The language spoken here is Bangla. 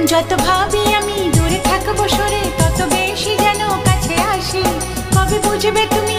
যত ভাবি আমি দূরে থাকবো সরে, তত বেশি যেন কাছে আসি। কবে বুঝবে তুমি